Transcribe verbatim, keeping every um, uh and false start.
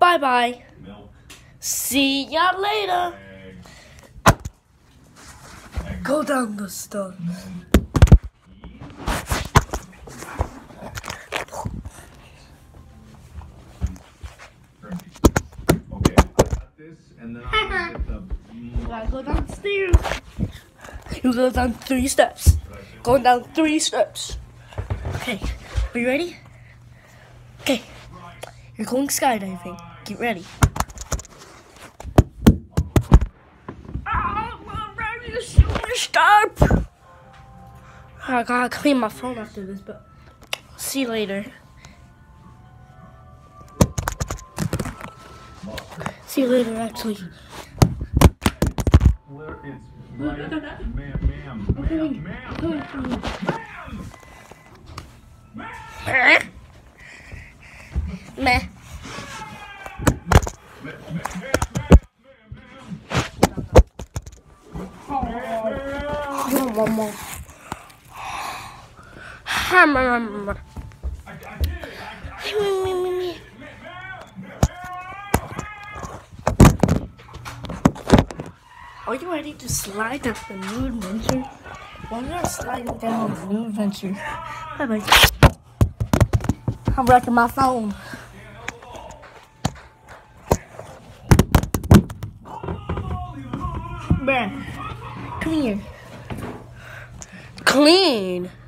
Bye bye. See ya later. Go down the stairs. Okay, I got this, and then I'm gonna get the. You gotta go downstairs. You go down three steps. Going down three steps. Okay, are you ready? Okay, you're going skydiving. Get ready. Stop! I gotta clean my phone after this, but see you later. See you later, actually. Where it's right, ma'am, ma'am, ma'am, ma'am, ma'am. Meh. One more. Are you ready to slide down the new adventure? Well, we're sliding down the new adventure. Bye bye. I'm wrecking my phone. Bruh, come here. Clean.